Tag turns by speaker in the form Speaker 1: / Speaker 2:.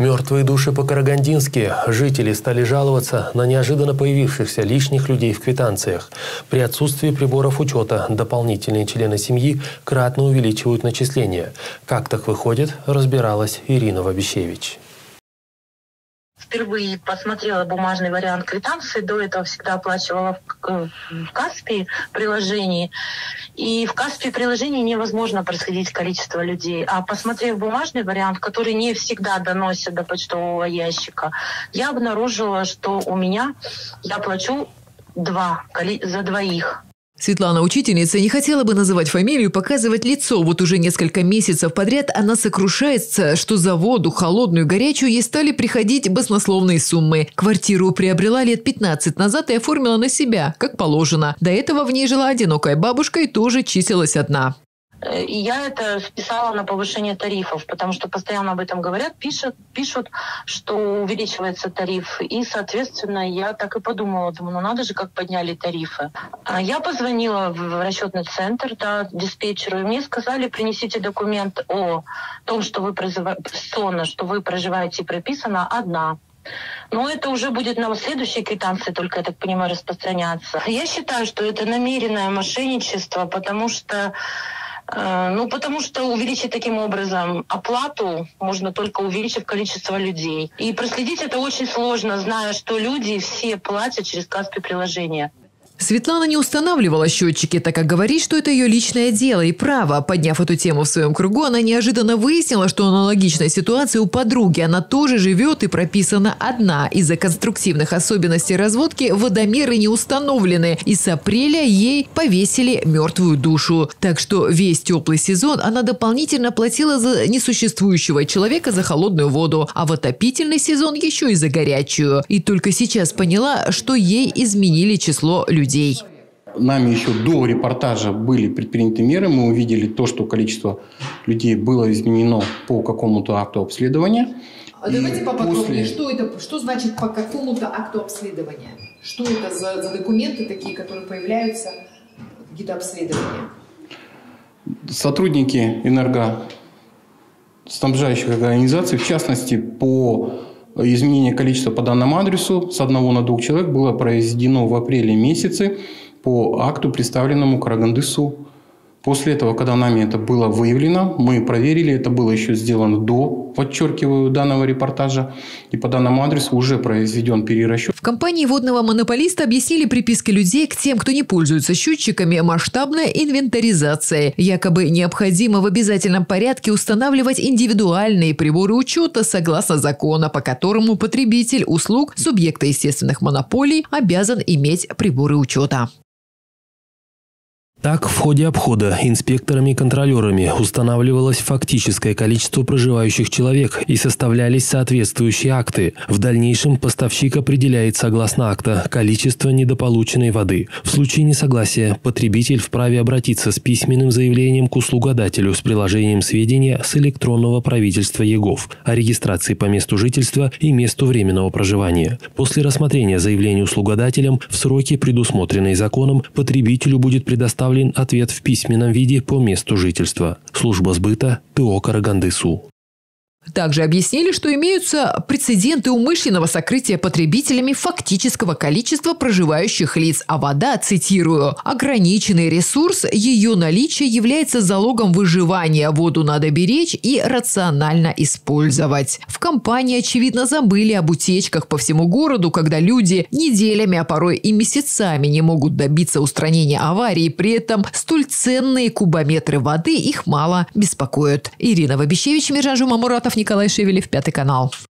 Speaker 1: Мертвые души по-карагандински. Жители стали жаловаться на неожиданно появившихся лишних людей в квитанциях. При отсутствии приборов учета дополнительные члены семьи кратно увеличивают начисления. Как так выходит, разбиралась Ирина Вабищевич.
Speaker 2: Впервые посмотрела бумажный вариант квитанции. До этого всегда оплачивала в Каспи приложении. И в Каспи приложении невозможно проследить количество людей. А посмотрев бумажный вариант, который не всегда доносят до почтового ящика, я обнаружила, что у меня я плачу за двоих.
Speaker 3: Светлана, учительница, не хотела бы называть фамилию, показывать лицо. Вот уже несколько месяцев подряд она сокрушается, что за воду, холодную, горячую, ей стали приходить баснословные суммы. Квартиру приобрела лет 15 назад и оформила на себя, как положено. До этого в ней жила одинокая бабушка и тоже числилась одна.
Speaker 2: И я это списала на повышение тарифов, потому что постоянно об этом говорят, пишут, что увеличивается тариф. И, соответственно, я так и подумала, думаю, ну надо же, как подняли тарифы. Я позвонила в расчетный центр, диспетчеру, и мне сказали, принесите документ о том, что вы проживаете и прописано одна. Но это уже будет на следующей квитанции, только, я так понимаю, распространяться. Я считаю, что это намеренное мошенничество, потому что увеличить таким образом оплату можно только увеличив количество людей. И проследить это очень сложно, зная, что люди все платят через Каспи-приложение.
Speaker 3: Светлана не устанавливала счетчики, так как говорит, что это ее личное дело и право. Подняв эту тему в своем кругу, она неожиданно выяснила, что аналогичная ситуация у подруги. Она тоже живет и прописана одна. Из-за конструктивных особенностей разводки водомеры не установлены. И с апреля ей повесили мертвую душу. Так что весь теплый сезон она дополнительно платила за несуществующего человека за холодную воду, а в отопительный сезон еще и за горячую. И только сейчас поняла, что ей изменили число людей.
Speaker 4: Нами еще до репортажа были предприняты меры. Мы увидели то, что количество людей было изменено по какому-то акту обследования.
Speaker 3: Давайте поподробнее. Что значит по какому-то акту обследования? Что это за документы такие, которые появляются, какие-то обследования?
Speaker 4: Сотрудники энергоснабжающих организаций, в частности, по изменению количества по данному адресу с 1 на 2 человек было произведено в апреле месяце по акту, представленному Карагандысу. После этого, когда нами это было выявлено, мы проверили, это было еще сделано до, подчеркиваю, данного репортажа, и по данному адресу уже произведен перерасчет.
Speaker 3: В компании водного монополиста объяснили приписки людей к тем, кто не пользуется счетчиками, масштабная инвентаризация. Якобы необходимо в обязательном порядке устанавливать индивидуальные приборы учета согласно закону, по которому потребитель услуг субъекта естественных монополий обязан иметь приборы учета.
Speaker 1: Так, в ходе обхода инспекторами и контролерами устанавливалось фактическое количество проживающих человек и составлялись соответствующие акты. В дальнейшем поставщик определяет согласно акта количество недополученной воды. В случае несогласия потребитель вправе обратиться с письменным заявлением к услугодателю с приложением сведения с электронного правительства ЕГОВ о регистрации по месту жительства и месту временного проживания. После рассмотрения заявления услугодателем в сроки, предусмотренные законом, потребителю будет предоставлен ответ в письменном виде по месту жительства. Служба сбыта ТО Карагандысу.
Speaker 3: Также объяснили, что имеются прецеденты умышленного сокрытия потребителями фактического количества проживающих лиц, а вода, цитирую, «ограниченный ресурс, ее наличие является залогом выживания, воду надо беречь и рационально использовать». В компании, очевидно, забыли об утечках по всему городу, когда люди неделями, а порой и месяцами не могут добиться устранения аварии, при этом столь ценные кубометры воды их мало беспокоят. Ирина Вабищевич, Миржан Жумамуратов, Николай Шевелев, 5 канал.